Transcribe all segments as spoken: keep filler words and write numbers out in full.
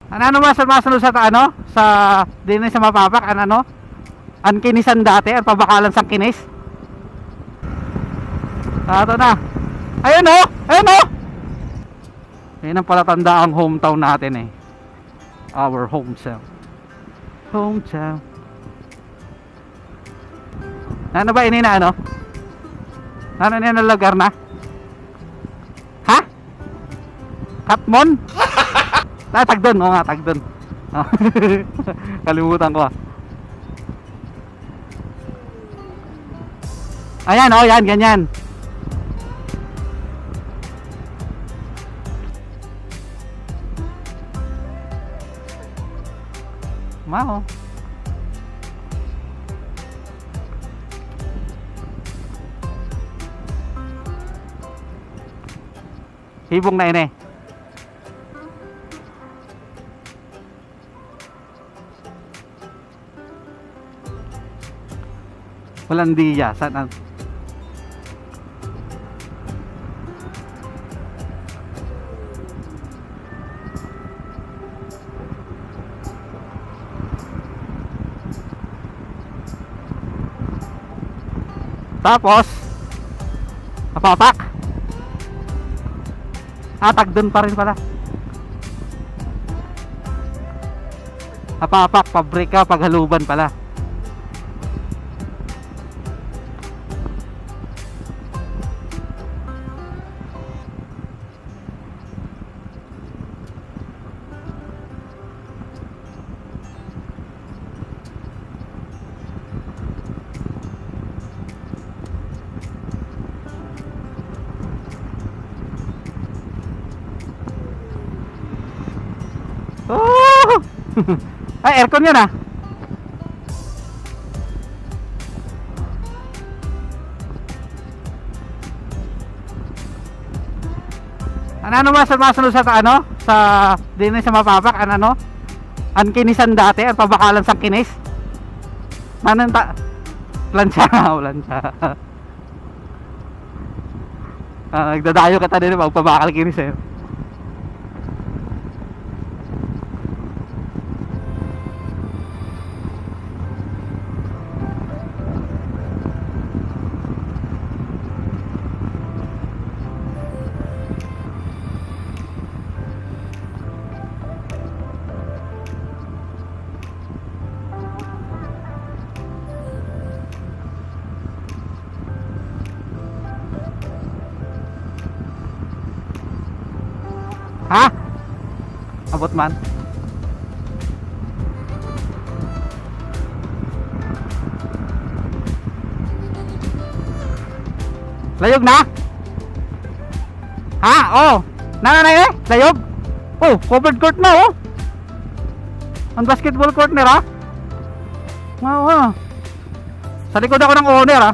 Ano ano mas masunod sa ta- ano sa din sa mapapak an ano an kinisan dati ang pabakalan sang kinis. Ato na. Ayun oh, ayun oh. Yan ang palatanda ang hometown natin eh. Our hometown. Hometown. Ano ba ini na ano? Ano na yung lugar na? Ha? Katmon? Ah, tagdon, oo nga, tagdon. Kalimutan ko ah. Ayan, oh, yan, ganyan. Mao. Hibong na ini. Walandia, saan? Tapos Apapak. Ah, tagdon pa rin pala. Apapak, pabrika, paghaluban pala. Oh! Ay, aircon yun ah. Ano ano mas masunod sa ta- ano sa din sa mapapak an ano an kinisan dati ang pabakalan sang kinis. Manan ta plancha, plancha. Ah, nagdadayo ka ta din magpabakal kinis eh. Ha? Abot man. Layog na? Ha? Oh. Na na eh. Layog. Oh, covered court na oh. Ang basketball court nila. Wow, ah. Sa likod ako ng owner ah.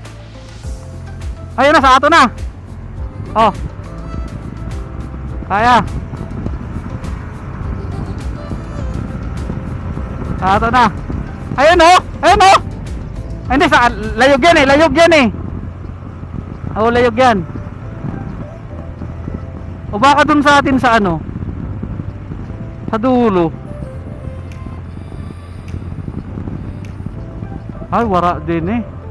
Ayun na, sa ato na. Oh. Kaya. Ato na. Ayun oh, ayun oh. Ay, hindi, sa, layog yan eh, layog yan eh. Oh, layog yan. O baka dun sa atin sa ano? Sa dulo. Ay, wara din eh.